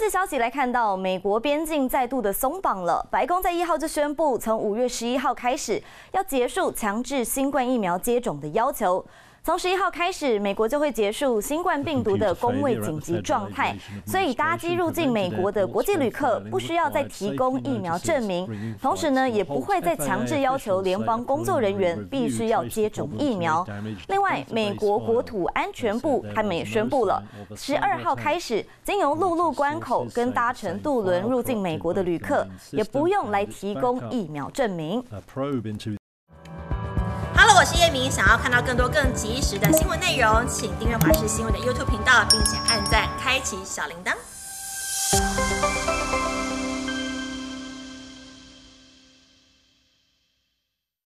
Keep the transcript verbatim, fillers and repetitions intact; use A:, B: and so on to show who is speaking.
A: 际消息来看到，美国边境再度的松绑了。白宫在一号就宣布，从五月十一号开始要结束强制新冠疫苗接种的要求。从十一号开始，美国就会结束新冠病毒的公卫紧急状态，所以搭机入境美国的国际旅客不需要再提供疫苗证明，同时呢，也不会再强制要求联邦工作人员必须要接种疫苗。另外，美国国土安全部他们也宣布了，十二号开始，经由陆路关口跟搭乘渡轮入境美国的旅客，也不用来提供疫苗证明。
B: Hello， 我是叶明。想要看到更多更及时的新闻内容，请订阅华视新闻的 YouTube 频道，并且按赞、开启小铃铛。